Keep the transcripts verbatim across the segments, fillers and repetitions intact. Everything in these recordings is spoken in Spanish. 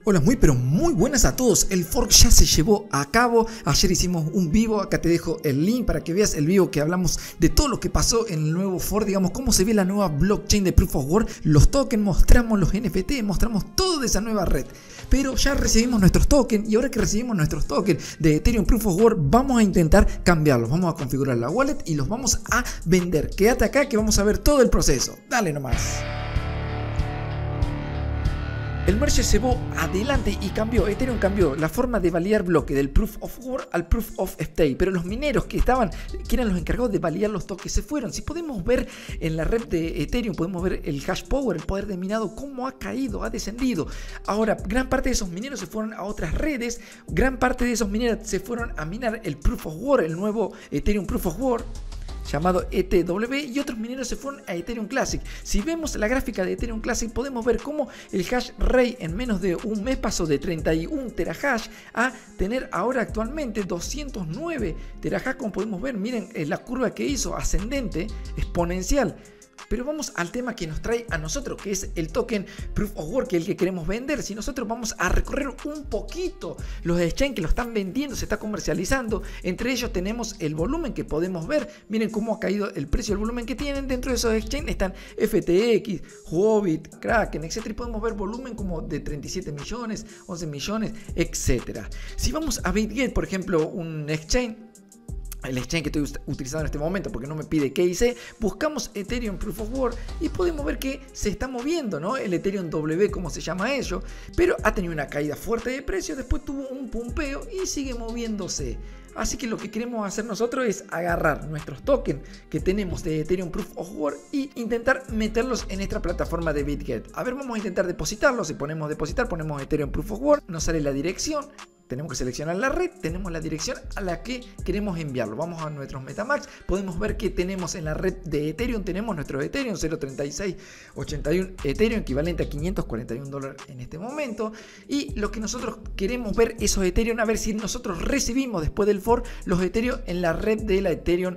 Hola, muy pero muy buenas a todos. El fork ya se llevó a cabo. Ayer hicimos un vivo, acá te dejo el link para que veas el vivo que hablamos de todo lo que pasó en el nuevo fork, digamos cómo se ve la nueva blockchain de Proof of Work, los tokens, mostramos los N F T, mostramos todo de esa nueva red. Pero ya recibimos nuestros tokens y ahora que recibimos nuestros tokens de Ethereum Proof of Work vamos a intentar cambiarlos, vamos a configurar la wallet y los vamos a vender. Quédate acá que vamos a ver todo el proceso. Dale nomás. El merge se llevó adelante y cambió, Ethereum cambió la forma de validar bloque del Proof of Work al Proof of Stake, pero los mineros que estaban, que eran los encargados de validar los tokens, se fueron. Si podemos ver en la red de Ethereum, podemos ver el hash power, el poder de minado, cómo ha caído, ha descendido. Ahora, gran parte de esos mineros se fueron a otras redes, gran parte de esos mineros se fueron a minar el Proof of Work, el nuevo Ethereum Proof of Work, llamado E T W, y otros mineros se fueron a Ethereum Classic. Si vemos la gráfica de Ethereum Classic podemos ver cómo el hash rate en menos de un mes pasó de treinta y un terahash a tener ahora actualmente doscientos nueve terahash, como podemos ver. Miren la curva que hizo, ascendente, exponencial. Pero vamos al tema que nos trae a nosotros, que es el token Proof of Work, que es el que queremos vender. Si nosotros vamos a recorrer un poquito los exchanges que lo están vendiendo, se está comercializando, entre ellos tenemos el volumen que podemos ver. Miren cómo ha caído el precio, el volumen que tienen. Dentro de esos exchanges están F T X, Huobi, Kraken, etcétera. Y podemos ver volumen como de treinta y siete millones, once millones, etcétera. Si vamos a BitGet, por ejemplo, un exchange, el exchange que estoy utilizando en este momento porque no me pide K I C, buscamos Ethereum Proof of Work y podemos ver que se está moviendo, ¿no? El Ethereum W, como se llama ello, pero ha tenido una caída fuerte de precio, después tuvo un pumpeo y sigue moviéndose. Así que lo que queremos hacer nosotros es agarrar nuestros tokens que tenemos de Ethereum Proof of Work y intentar meterlos en esta plataforma de BitGet. A ver, vamos a intentar depositarlos. Si ponemos depositar, ponemos Ethereum Proof of Work, nos sale la dirección. Tenemos que seleccionar la red, tenemos la dirección a la que queremos enviarlo. Vamos a nuestros Metamask, podemos ver que tenemos en la red de Ethereum, tenemos nuestro Ethereum cero punto treinta y seis ochenta y uno Ethereum, equivalente a quinientos cuarenta y un dólares en este momento. Y lo que nosotros queremos ver esos Ethereum, a ver si nosotros recibimos después del fork los Ethereum en la red de la Ethereum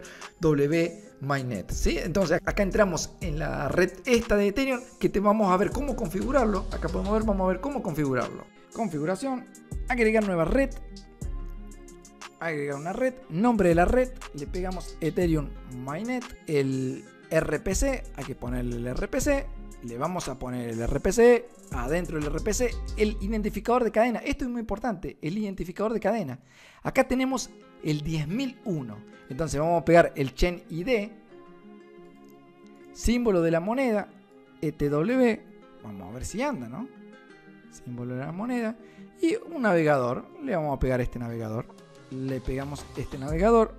W Mainnet, ¿sí? Entonces acá entramos en la red esta de Ethereum que te vamos a ver cómo configurarlo. Acá podemos ver, vamos a ver cómo configurarlo. Configuración, agregar nueva red, agregar una red, nombre de la red, le pegamos Ethereum Mainnet, el R P C, hay que ponerle el R P C, le vamos a poner el R P C, adentro del R P C, el identificador de cadena. Esto es muy importante, el identificador de cadena. Acá tenemos el diez mil uno, entonces vamos a pegar el Chain I D, símbolo de la moneda, E T W, vamos a ver si anda, ¿no? Símbolo de la moneda y un navegador. Le vamos a pegar este navegador, le pegamos este navegador,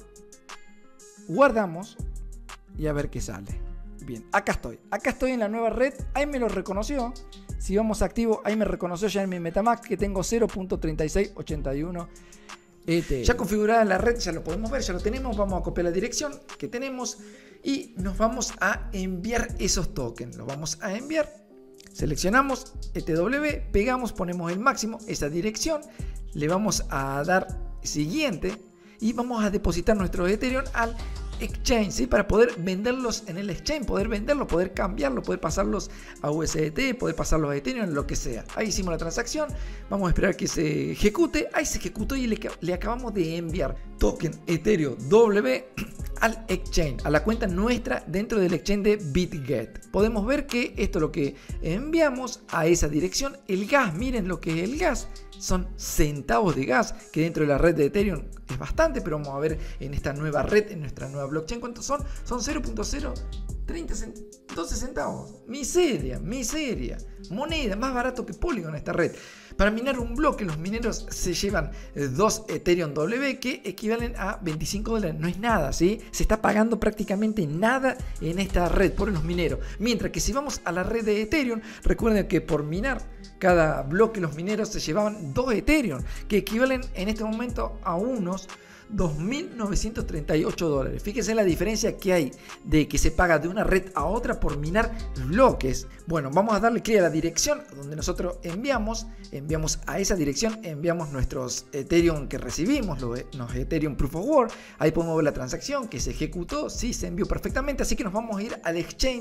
guardamos y a ver qué sale. Bien, acá estoy, acá estoy en la nueva red. Ahí me lo reconoció. Si vamos a activo, ahí me reconoció ya en mi Metamask que tengo cero punto treinta y seis ochenta y uno E T H. Ya configurada la red, ya lo podemos ver, ya lo tenemos. Vamos a copiar la dirección que tenemos y nos vamos a enviar esos tokens. Los vamos a enviar. Seleccionamos E T W, pegamos, ponemos el máximo, esa dirección, le vamos a dar siguiente y vamos a depositar nuestro Ethereum al exchange, ¿sí? Para poder venderlos en el exchange, poder venderlos, poder cambiarlos, poder pasarlos a U S D T, poder pasarlos a Ethereum, lo que sea. Ahí hicimos la transacción, vamos a esperar que se ejecute. Ahí se ejecutó y le, le acabamos de enviar token Ethereum W al exchange, a la cuenta nuestra dentro del exchange de BitGet. Podemos ver que esto es lo que enviamos a esa dirección. El gas, miren lo que es el gas, son centavos de gas, que dentro de la red de Ethereum es bastante, pero vamos a ver en esta nueva red, en nuestra nueva blockchain, ¿cuántos son? Son cero punto cero treinta, doce centavos. Miseria, miseria. Moneda, más barato que Polygon esta red. Para minar un bloque, los mineros se llevan dos Ethereum W que equivalen a veinticinco dólares. No es nada, ¿sí? Se está pagando prácticamente nada en esta red por los mineros. Mientras que si vamos a la red de Ethereum, recuerden que por minar cada bloque los mineros se llevaban dos Ethereum, que equivalen en este momento a unos dos mil novecientos treinta y ocho dólares. Fíjense la diferencia que hay de que se paga de una red a otra por minar bloques. Bueno, vamos a darle clic a la dirección donde nosotros enviamos, enviamos a esa dirección, enviamos nuestros Ethereum que recibimos, los, los Ethereum Proof of Work. Ahí podemos ver la transacción que se ejecutó, sí, se envió perfectamente, así que nos vamos a ir al exchange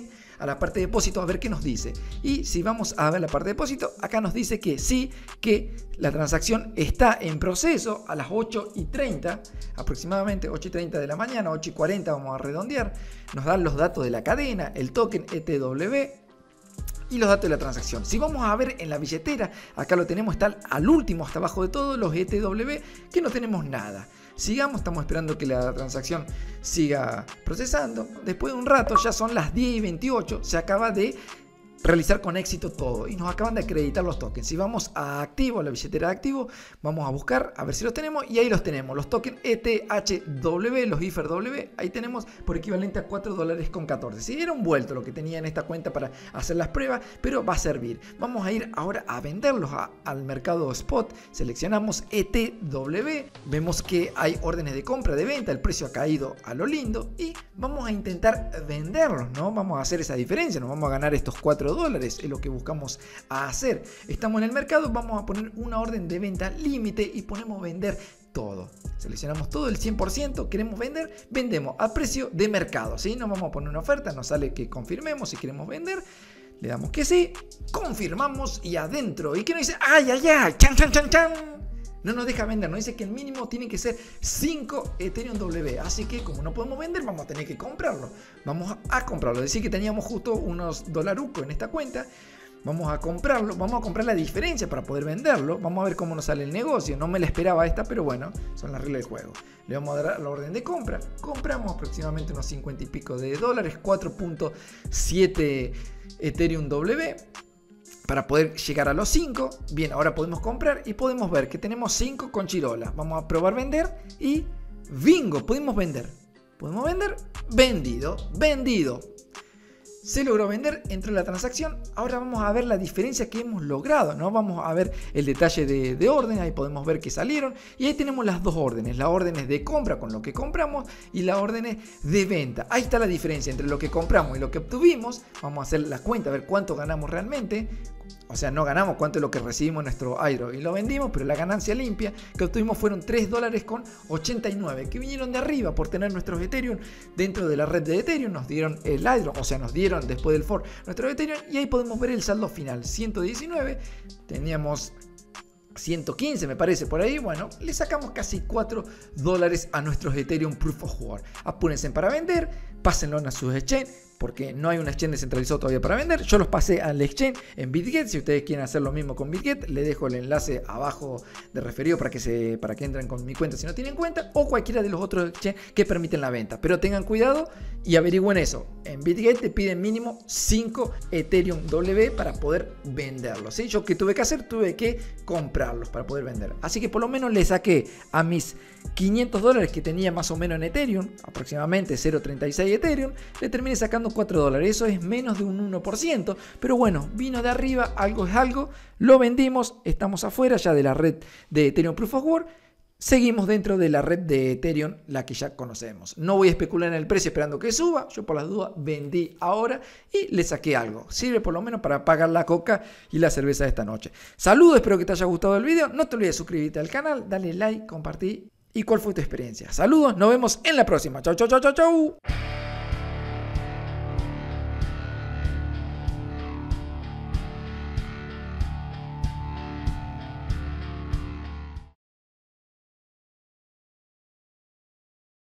a la parte de depósito a ver qué nos dice. Y si vamos a ver la parte de depósito, acá nos dice que sí, que la transacción está en proceso a las ocho y treinta, aproximadamente ocho y treinta de la mañana, ocho y cuarenta vamos a redondear. Nos dan los datos de la cadena, el token E T W y los datos de la transacción. Si vamos a ver en la billetera, acá lo tenemos, está al último, hasta abajo de todo, los E T W, que no tenemos nada. Sigamos, estamos esperando que la transacción siga procesando. Después de un rato, ya son las diez y veintiocho, se acaba de realizar con éxito todo y nos acaban de acreditar los tokens. Si vamos a activo, a la billetera de activo, vamos a buscar a ver si los tenemos y ahí los tenemos, los tokens E T H W, los Ether W, ahí tenemos por equivalente a cuatro dólares con catorce. Si era un vuelto lo que tenía en esta cuenta para hacer las pruebas, pero va a servir. Vamos a ir ahora a venderlos a, al mercado spot. Seleccionamos E T W, vemos que hay órdenes de compra, de venta, el precio ha caído a lo lindo y vamos a intentar venderlos, ¿no? Vamos a hacer esa diferencia, nos vamos a ganar estos cuatro dólares, es lo que buscamos a hacer. Estamos en el mercado, vamos a poner una orden de venta límite y ponemos vender todo. Seleccionamos todo el cien por ciento, queremos vender, vendemos a precio de mercado, ¿sí? No vamos a poner una oferta, nos sale que confirmemos si queremos vender. Le damos que sí, confirmamos y adentro. ¿Y qué nos dice? ¡Ay, ay, ay! ¡Chan, chan, chan, chan! No nos deja vender, nos dice que el mínimo tiene que ser cinco Ethereum W. Así que como no podemos vender, vamos a tener que comprarlo. Vamos a comprarlo. Decir que teníamos justo unos dolarucos en esta cuenta. Vamos a comprarlo, vamos a comprar la diferencia para poder venderlo. Vamos a ver cómo nos sale el negocio. No me la esperaba esta, pero bueno, son las reglas del juego. Le vamos a dar la orden de compra. Compramos aproximadamente unos cincuenta y pico de dólares, cuatro punto siete Ethereum W. Para poder llegar a los cinco, bien, ahora podemos comprar y podemos ver que tenemos cinco con Chirola. Vamos a probar vender y bingo, podemos vender. Podemos vender, vendido, vendido. Se logró vender, entró en la transacción. Ahora vamos a ver la diferencia que hemos logrado, ¿no? Vamos a ver el detalle de, de orden, ahí podemos ver que salieron. Y ahí tenemos las dos órdenes, las órdenes de compra con lo que compramos y las órdenes de venta. Ahí está la diferencia entre lo que compramos y lo que obtuvimos. Vamos a hacer la cuenta, a ver cuánto ganamos realmente. O sea, no ganamos cuánto es lo que recibimos en nuestro airdrop y lo vendimos, pero la ganancia limpia que obtuvimos fueron tres dólares con ochenta y nueve que vinieron de arriba por tener nuestros Ethereum dentro de la red de Ethereum. Nos dieron el airdrop, o sea, nos dieron después del fork nuestro Ethereum y ahí podemos ver el saldo final, ciento diecinueve, teníamos ciento quince me parece por ahí. Bueno, le sacamos casi cuatro dólares a nuestros Ethereum Proof of Work. Apúrense para vender, pásenlo a sus exchange, porque no hay un exchange descentralizado todavía para vender. Yo los pasé al exchange en BitGet. Si ustedes quieren hacer lo mismo con BitGet, le dejo el enlace abajo de referido para que, se, para que entren con mi cuenta si no tienen cuenta, o cualquiera de los otros exchanges que permiten la venta. Pero tengan cuidado y averigüen eso. En BitGet te piden mínimo cinco Ethereum W para poder venderlos, ¿sí? Yo que tuve que hacer, tuve que comprarlos para poder vender. Así que por lo menos le saqué a mis quinientos dólares que tenía más o menos en Ethereum, aproximadamente cero punto treinta y seis Ethereum, le terminé sacando cuatro dólares. Eso es menos de un uno por ciento, pero bueno, vino de arriba, algo es algo, lo vendimos, estamos afuera ya de la red de Ethereum Proof of Work. Seguimos dentro de la red de Ethereum, la que ya conocemos. No voy a especular en el precio esperando que suba. Yo por las dudas vendí ahora y le saqué algo. Sirve por lo menos para pagar la coca y la cerveza de esta noche. Saludos, espero que te haya gustado el video. No te olvides de suscribirte al canal, dale like, compartí. ¿Y cuál fue tu experiencia? Saludos, nos vemos en la próxima. Chau, chau, chau, chau, chau.